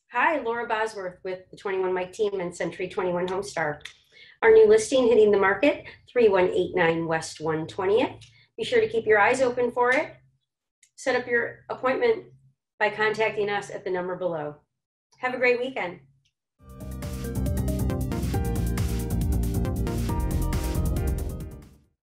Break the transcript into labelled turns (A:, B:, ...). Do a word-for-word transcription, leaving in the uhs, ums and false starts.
A: Hi, Laura Bosworth with the twenty-one Mike team and Century twenty-one Homestar. Our new listing hitting the market, three one eight nine West one hundred twentieth. Be sure to keep your eyes open for it. Set up your appointment by contacting us at the number below. Have a great weekend.